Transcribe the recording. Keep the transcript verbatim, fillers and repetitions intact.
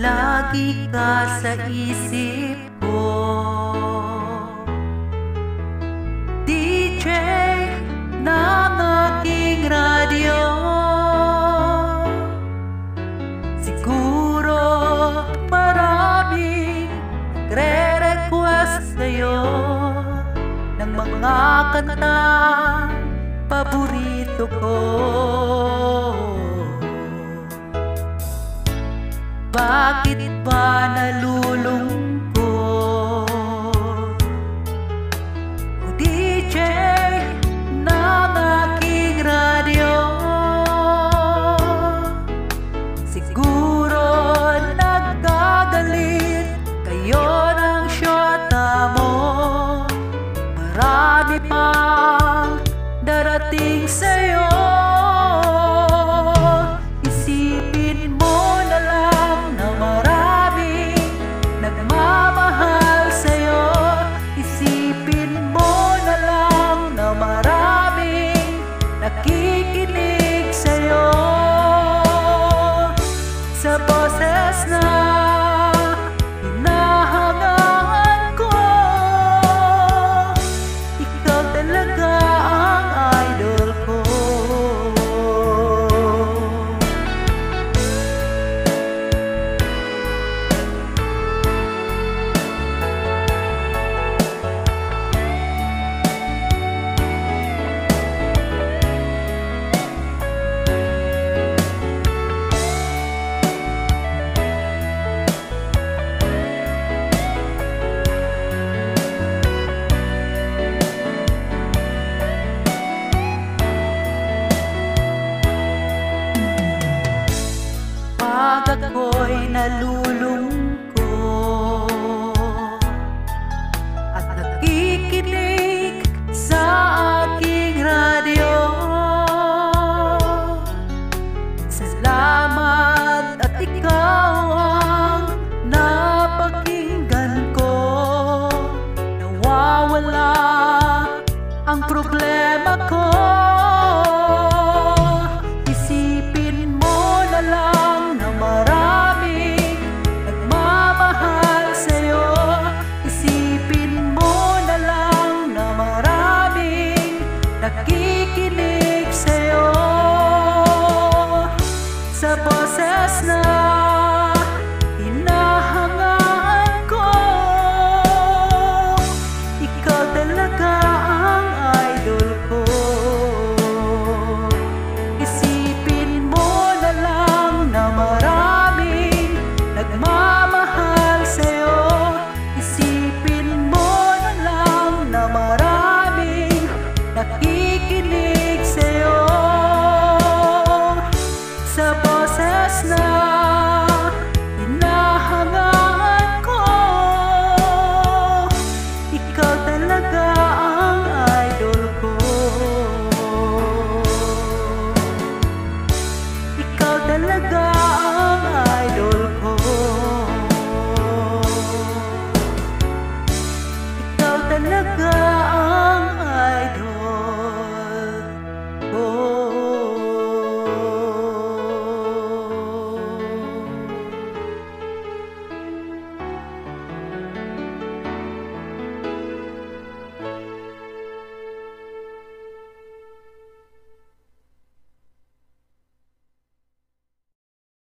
Lagi ka sa isip ko, D J ng aking radyo. Siguro maraming nagre-request sa'yo ng mga kantang paborito ko. Bakit ba nalulungkot? O D J ng aking radyo, siguro nagkagalit kayo ng syota mo. Marami pang darating sa'yo. Nakikinig sa'yo sa boses na hinahangaan ko. Ikaw talaga ang idol ko. Pag ako'y nalulungkot at nakikinig sa aking radyo, salamat at ikaw ang napakinggan ko. Nawawala ang problema ko.